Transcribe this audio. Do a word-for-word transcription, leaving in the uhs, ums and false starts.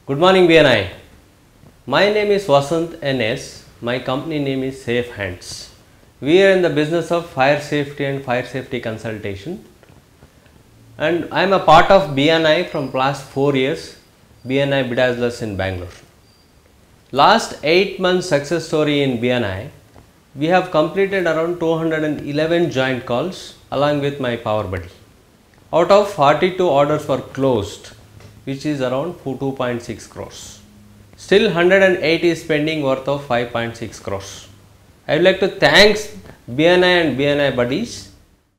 Good morning B N I. My name is Vasanth N S. My company name is Safe Hands. We are in the business of fire safety and fire safety consultation. And I am a part of B N I from last four years, B N I Bedazzlers in Bangalore. Last eight months success story in B N I, we have completed around two hundred eleven joint calls along with my power buddy. Out of forty-two orders were closed, which is around two point six crores. Still one hundred eight is pending worth of five point six crores. I would like to thank B N I and B N I buddies